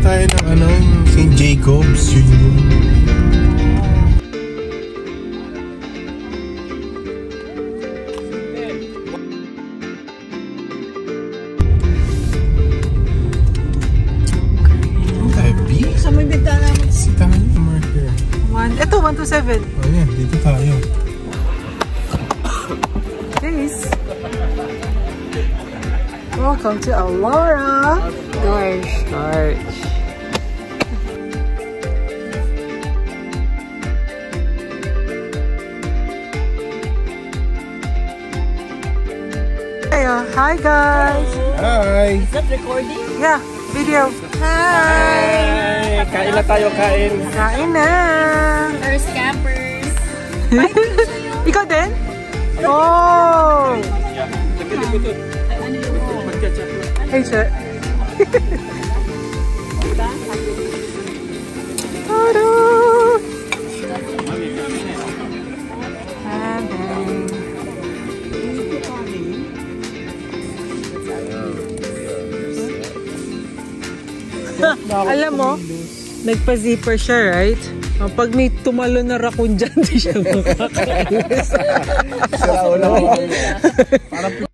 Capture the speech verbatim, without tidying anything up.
tayo ng ano, Saint Jacobs. Yun yun. Sa may bintana mo. Si tayo yung marker. One. Ito, one to seven. Oh yan, dito tayo. Please. Welcome to Aurora. Gorge. Gorge. Hi guys. Hi. Is that recording? Yeah, video. Hi. Kain na tayo, kain. Kain na. There's campers. Ikaw din? Oh. Hey, sir. Alam mo, nagpa-zipper siya, right? Pag may tumalo na raccoon dyan, di siya makakainis. Sira ulo. Parang